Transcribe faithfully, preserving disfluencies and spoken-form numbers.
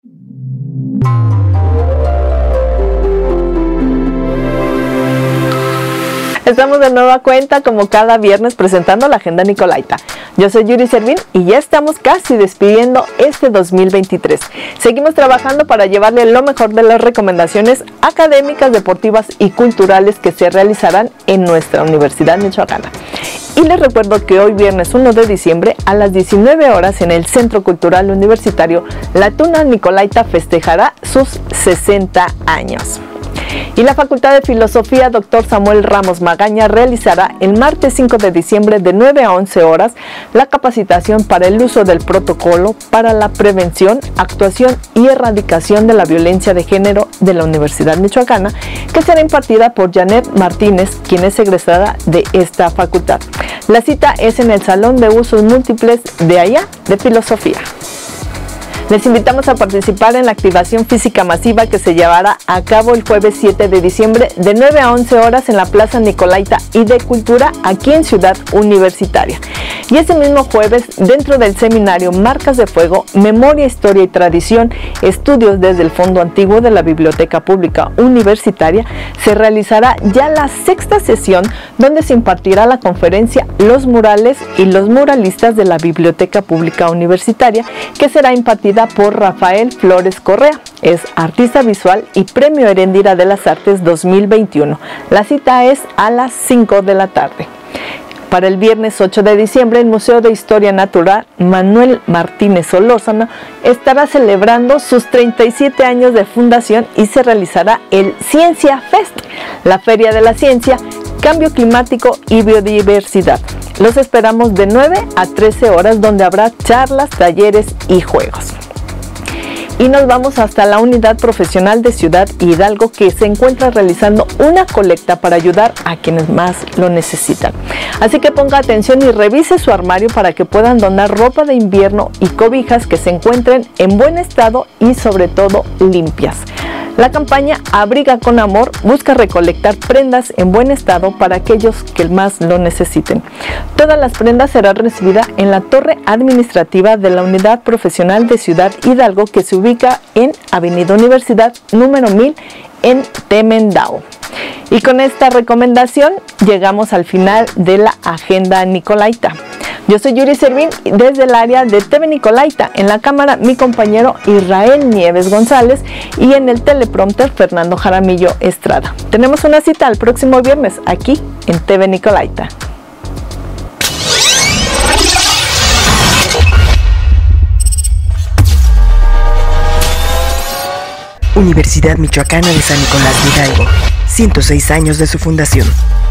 Estamos de nueva cuenta como cada viernes presentando la Agenda Nicolaita. Yo soy Yuri Servín y ya estamos casi despidiendo este dos mil veintitrés. Seguimos trabajando para llevarle lo mejor de las recomendaciones académicas, deportivas y culturales que se realizarán en nuestra Universidad Michoacana. Y les recuerdo que hoy viernes uno de diciembre a las diecinueve horas en el Centro Cultural Universitario, la Tuna Nicolaita festejará sus sesenta años. Y la Facultad de Filosofía doctor Samuel Ramos Magaña realizará el martes cinco de diciembre de nueve a once horas la capacitación para el uso del protocolo para la prevención, actuación y erradicación de la violencia de género de la Universidad Michoacana, que será impartida por Janet Martínez, quien es egresada de esta facultad. La cita es en el Salón de Usos Múltiples de allá de Filosofía. Les invitamos a participar en la activación física masiva que se llevará a cabo el jueves siete de diciembre de nueve a once horas en la Plaza Nicolaita y de Cultura aquí en Ciudad Universitaria. Y ese mismo jueves, dentro del seminario Marcas de Fuego, Memoria, Historia y Tradición, Estudios desde el Fondo Antiguo de la Biblioteca Pública Universitaria, se realizará ya la sexta sesión donde se impartirá la conferencia Los murales y los muralistas de la Biblioteca Pública Universitaria, que será impartida por Rafael Flores Correa. Es artista visual y Premio Herendira de las Artes dos mil veintiuno. La cita es a las cinco de la tarde. Para el viernes ocho de diciembre, el Museo de Historia Natural Manuel Martínez Solórzano estará celebrando sus treinta y siete años de fundación y se realizará el Ciencia Fest, la Feria de la Ciencia, Cambio Climático y Biodiversidad. Los esperamos de nueve a trece horas, donde habrá charlas, talleres y juegos. Y nos vamos hasta la Unidad Profesional de Ciudad Hidalgo, que se encuentra realizando una colecta para ayudar a quienes más lo necesitan. Así que ponga atención y revise su armario para que puedan donar ropa de invierno y cobijas que se encuentren en buen estado y sobre todo limpias. La campaña Abriga con Amor busca recolectar prendas en buen estado para aquellos que más lo necesiten. Todas las prendas serán recibidas en la torre administrativa de la Unidad Profesional de Ciudad Hidalgo, que se ubica en Avenida Universidad número mil en Temendao. Y con esta recomendación llegamos al final de la Agenda Nicolaita. Yo soy Yuri Servín desde el área de T V Nicolaita, en la cámara mi compañero Israel Nieves González y en el teleprompter Fernando Jaramillo Estrada. Tenemos una cita el próximo viernes aquí en T V Nicolaita. Universidad Michoacana de San Nicolás de Hidalgo, ciento seis años de su fundación.